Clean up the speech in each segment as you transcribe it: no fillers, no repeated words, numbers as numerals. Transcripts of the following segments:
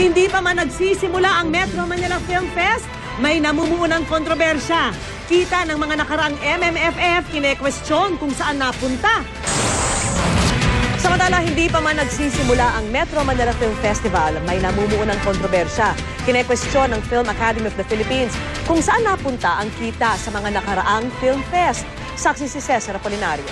Hindi pa man nagsisimula ang Metro Manila Film Fest, may namumuunang kontrobersya. Kita ng mga nakaraang MMFF, kine-question kung saan napunta. Samantala, hindi pa man nagsisimula ang Metro Manila Film Festival, may namumuunang kontrobersya. Kine-question ng Film Academy of the Philippines kung saan napunta ang kita sa mga nakaraang Film Fest. Saksi si Cesar Apolinario.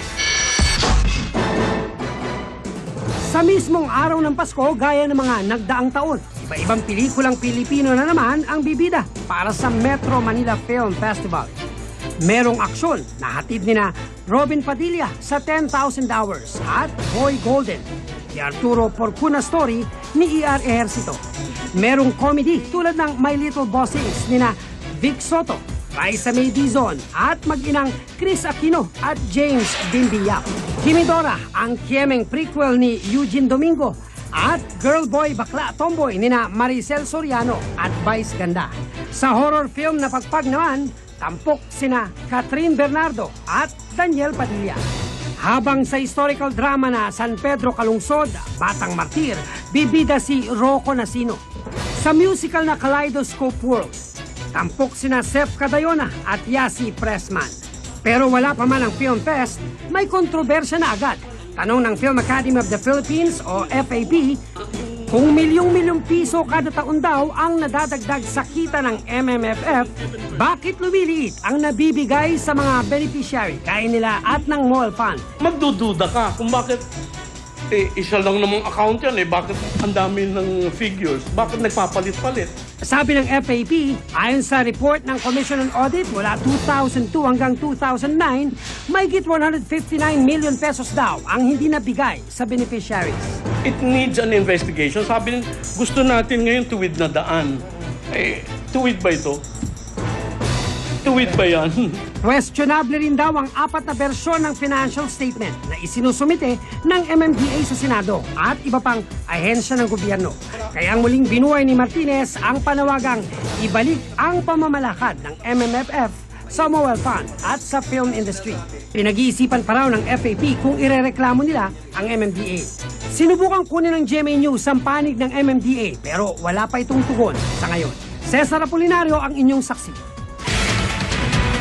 Sa mismong araw ng Pasko, gaya ng mga nagdaang taon, iba-ibang pelikulang Pilipino na naman ang bibida para sa Metro Manila Film Festival. Merong aksyon na hatid nina Robin Padilla sa 10,000 Hours at Boy Golden, ni Arturo Porcuna Story ni E.R. Ejercito. Merong comedy tulad ng My Little Bossings nina Vic Soto, Raisa May Dizon at mag-inang Chris Aquino at James Bimbiyak. Kimidora, ang kiemeng prequel ni Eugene Domingo at Girl Boy Bakla Tomboy nina Maricel Soriano at Vice Ganda. Sa horror film na pagpag naman, tampok sina Catherine Bernardo at Daniel Padilla. Habang sa historical drama na San Pedro Calungsod, Batang Martir, bibida si Rocco Nasino. Sa musical na Kaleidoscope World, tampok sina Sef Cadayona at Yasi Pressman. Pero wala pa man ang Film Fest, may kontrobersya na agad. Tanong ng Film Academy of the Philippines o FAP, kung milyong-milyong piso kada taon daw ang nadadagdag sa kita ng MMFF, bakit lumiliit ang nabibigay sa mga beneficiary gaya nila at ng mall fund? Magdududa ka kung bakit isa lang namang account yan bakit ang dami ng figures? Bakit nagpapalit-palit? Sabi ng FAP, ayon sa report ng Commission on Audit mula 2002 hanggang 2009, mahigit 159 million pesos daw ang hindi nabigay sa beneficiaries. It needs an investigation. Sabi nila, gusto natin ngayon tuwid na daan. Tuwid ba ito? Tuwid ba yan? Questionable rin daw ang 4 na bersyon ng financial statement na isinusumite ng MMDA sa Senado at iba pang ahensya ng gobyerno. Kaya muling binuhay ni Martinez ang panawagang ibalik ang pamamalakad ng MMFF sa mobile fund at sa film industry. Pinag-iisipan pa raw ng FAP kung irereklamo nila ang MMDA. Sinubukang kunin ng GMA News ang panig ng MMDA pero wala pa itong tugon sa ngayon. Cesar Apolinario ang inyong saksi.